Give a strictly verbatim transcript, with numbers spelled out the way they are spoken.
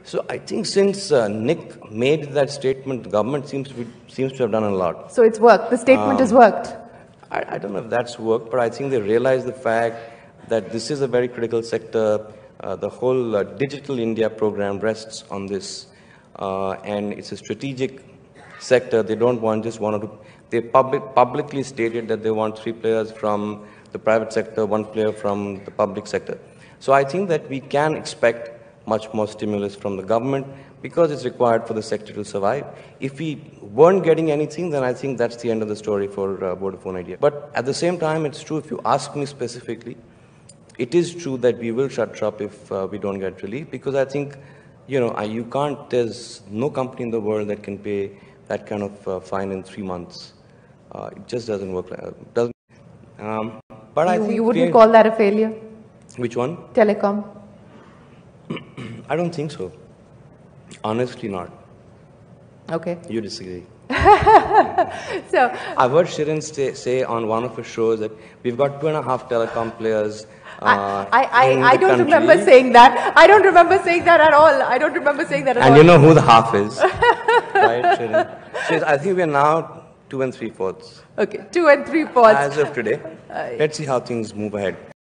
So I think since uh, Nick made that statement, the government seems to, be, seems to have done a lot. So it's worked. The statement um, has worked. I, I don't know if that's worked, but I think they realize the fact that this is a very critical sector. Uh, the whole uh, Digital India program rests on this, uh, and it's a strategic sector. They don't want just one or two. They public, publicly stated that they want three players from the private sector, one player from the public sector. So I think that we can expect much more stimulus from the government because it's required for the sector to survive. If we weren't getting anything, then I think that's the end of the story for uh, Vodafone Idea. But at the same time, it's true, if you ask me specifically, it is true that we will shut shop if uh, we don't get relief, because I think, you know, I, you can't, there's no company in the world that can pay that kind of uh, fine in three months. Uh, it just doesn't work. Uh, doesn't. Um, but you, I think you wouldn't call that a failure? Which one? Telecom. I don't think so. Honestly, not. Okay. You disagree. So I've heard Shirin say, say on one of her shows that we've got two and a half telecom players. Uh, I, I, in I, I don't country. remember saying that. I don't remember saying that at all. I don't remember saying that at and all. And you know who the half is, right, Shirin? So I think we're now two and three fourths. Okay, two and three fourths. As of today. Let's see how things move ahead.